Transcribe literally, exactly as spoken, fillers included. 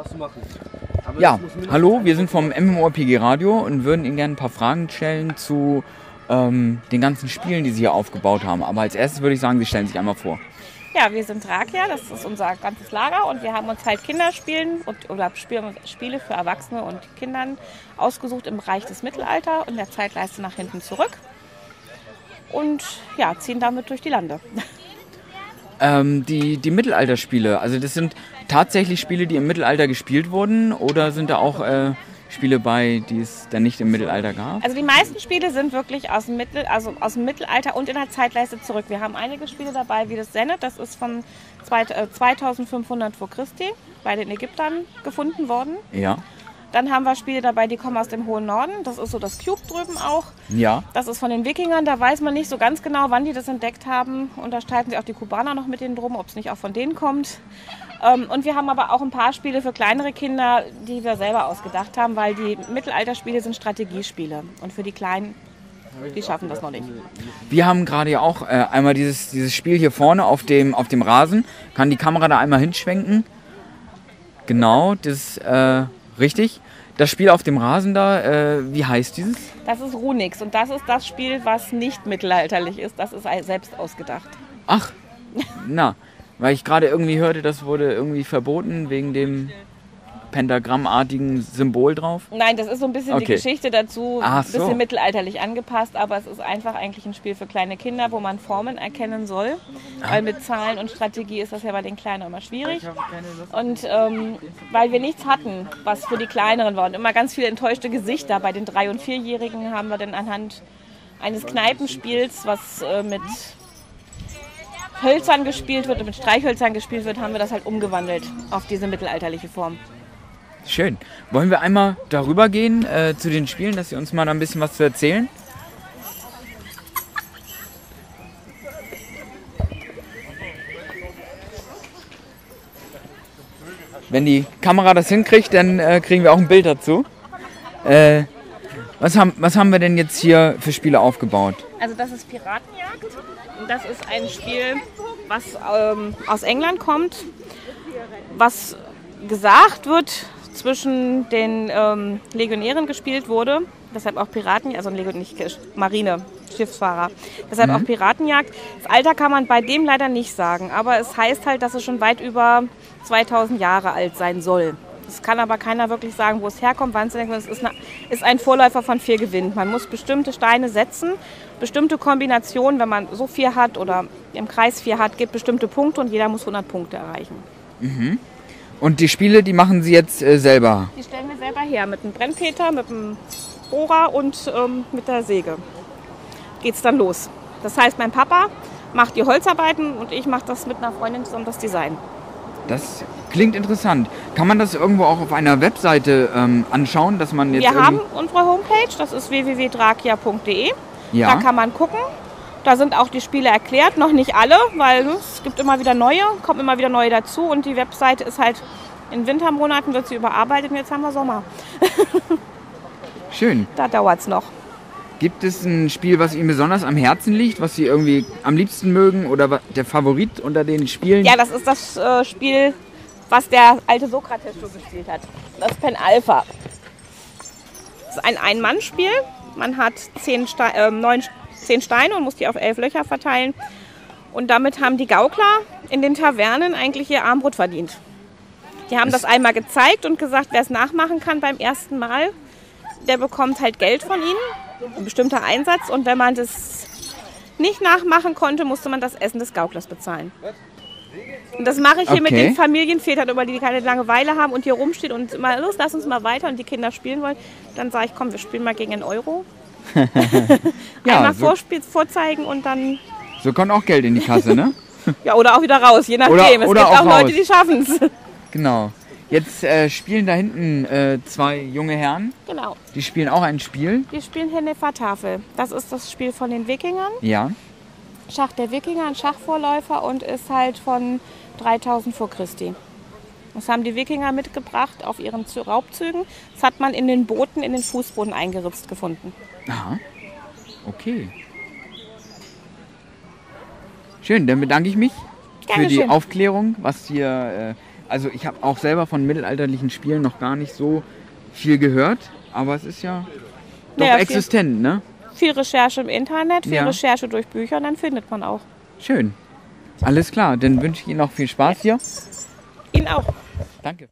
Ja, hallo, wir sind vom MMORPG Radio und würden Ihnen gerne ein paar Fragen stellen zu ähm, den ganzen Spielen, die Sie hier aufgebaut haben. Aber als erstes würde ich sagen, Sie stellen sich einmal vor. Ja, wir sind Drakia, das ist unser ganzes Lager und wir haben uns halt Kinderspielen und, oder Spiele für Erwachsene und Kindern ausgesucht im Bereich des Mittelalters und der Zeitleiste nach hinten zurück und ja, ziehen damit durch die Lande. Ähm, die, die Mittelalterspiele, also das sind tatsächlich Spiele, die im Mittelalter gespielt wurden oder sind da auch äh, Spiele bei, die es dann nicht im Mittelalter gab? Also die meisten Spiele sind wirklich aus dem, Mittel, also aus dem Mittelalter und in der Zeitleiste zurück. Wir haben einige Spiele dabei, wie das Senet, das ist von zweitausendfünfhundert vor Christi bei den Ägyptern gefunden worden. Ja. Dann haben wir Spiele dabei, die kommen aus dem hohen Norden. Das ist so das Cube drüben auch. Ja. Das ist von den Wikingern. Da weiß man nicht so ganz genau, wann die das entdeckt haben. Und da streiten sich auch die Kubaner noch mit denen drum, ob es nicht auch von denen kommt. Und wir haben aber auch ein paar Spiele für kleinere Kinder, die wir selber ausgedacht haben, weil die Mittelalterspiele sind Strategiespiele. Und für die Kleinen, die schaffen das noch nicht. Wir haben gerade ja auch äh, einmal dieses, dieses Spiel hier vorne auf dem, auf dem Rasen. Kann die Kamera da einmal hinschwenken? Genau, das äh, richtig. Das Spiel auf dem Rasen da, äh, wie heißt dieses? Das ist Runix und das ist das Spiel, was nicht mittelalterlich ist. Das ist selbst ausgedacht. Ach, na, weil ich gerade irgendwie hörte, das wurde irgendwie verboten wegen dem pentagrammartigen Symbol drauf. Nein, das ist so ein bisschen okay. Die Geschichte dazu, Ach ein bisschen so. mittelalterlich angepasst, aber es ist einfach eigentlich ein Spiel für kleine Kinder, wo man Formen erkennen soll, weil mit Zahlen und Strategie ist das ja bei den Kleinen immer schwierig. Und ähm, weil wir nichts hatten, was für die Kleineren war und immer ganz viele enttäuschte Gesichter bei den Drei- und Vierjährigen, haben wir dann anhand eines Kneipenspiels, was äh, mit Hölzern gespielt wird und mit Streichhölzern gespielt wird, haben wir das halt umgewandelt auf diese mittelalterliche Form. Schön. Wollen wir einmal darüber gehen äh, zu den Spielen, dass Sie uns mal da ein bisschen was zu erzählen? Wenn die Kamera das hinkriegt, dann äh, kriegen wir auch ein Bild dazu. Äh, was, haben, was haben wir denn jetzt hier für Spiele aufgebaut? Also das ist Piratenjagd. Das ist ein Spiel, was ähm, aus England kommt, was gesagt wird, zwischen den ähm, Legionären gespielt wurde, deshalb auch Piraten, also Legion, nicht Marine, Schiffsfahrer, deshalb mhm. auch Piratenjagd. Das Alter kann man bei dem leider nicht sagen, aber es heißt halt, dass es schon weit über zweitausend Jahre alt sein soll. Das kann aber keiner wirklich sagen, wo es herkommt, wann es denkt. Es ist, eine, ist ein Vorläufer von vier Gewinn. Man muss bestimmte Steine setzen, bestimmte Kombinationen, wenn man so vier hat oder im Kreis vier hat, gibt bestimmte Punkte und jeder muss hundert Punkte erreichen. Mhm. Und die Spiele, die machen Sie jetzt äh, selber? Die stellen wir selber her, mit einem Brennpeter, mit einem Bohrer und ähm, mit der Säge. Geht's dann los. Das heißt, mein Papa macht die Holzarbeiten und ich mache das mit einer Freundin zusammen, das Design. Das klingt interessant. Kann man das irgendwo auch auf einer Webseite ähm, anschauen, dass man jetzt Wir haben unsere Homepage, das ist w w w punkt drakia punkt d e. Ja. Da kann man gucken. Da sind auch die Spiele erklärt, noch nicht alle, weil es gibt immer wieder neue, kommen immer wieder neue dazu und die Webseite ist halt, in Wintermonaten wird sie überarbeitet und jetzt haben wir Sommer. Schön. Da dauert es noch. Gibt es ein Spiel, was Ihnen besonders am Herzen liegt, was Sie irgendwie am liebsten mögen oder der Favorit unter den Spielen? Ja, das ist das äh, Spiel, was der alte Sokrates schon gespielt hat. Das Pen Alpha. Das ist ein Ein-Mann-Spiel. Man hat zehn, Ste äh, neun, zehn Steine und muss die auf elf Löcher verteilen. Und damit haben die Gaukler in den Tavernen eigentlich ihr Armbrot verdient. Die haben das einmal gezeigt und gesagt, wer es nachmachen kann beim ersten Mal, der bekommt halt Geld von ihnen, ein bestimmter Einsatz. Und wenn man das nicht nachmachen konnte, musste man das Essen des Gauklers bezahlen. Und das mache ich hier okay. mit den Familienvätern, über die keine Langeweile haben und hier rumstehen und immer, los, lass uns mal weiter und die Kinder spielen wollen. Dann sage ich, komm, wir spielen mal gegen einen Euro. ja, Einmal so, vorspiel, vorzeigen und dann... So kommt auch Geld in die Kasse, ne? Ja, oder auch wieder raus, je nachdem. Oder, es oder gibt auch, auch Leute, die schaffen es. Genau. Jetzt äh, spielen da hinten äh, zwei junge Herren. Genau. Die spielen auch ein Spiel. Die spielen Hennefer-Tafel. Das ist das Spiel von den Wikingern. Ja. Schach der Wikinger, ein Schachvorläufer und ist halt von dreitausend vor Christi. Das haben die Wikinger mitgebracht auf ihren Raubzügen. Das hat man in den Booten in den Fußboden eingeritzt gefunden. Aha. Okay. Schön, dann bedanke ich mich Gerne für die schön. Aufklärung, was hier... Äh, also ich habe auch selber von mittelalterlichen Spielen noch gar nicht so viel gehört, aber es ist ja doch Naja, existent, ne? Viel Recherche im Internet, viel Ja. Recherche durch Bücher, dann findet man auch. Schön. Alles klar, dann wünsche ich Ihnen noch viel Spaß hier. Ihnen auch. Danke.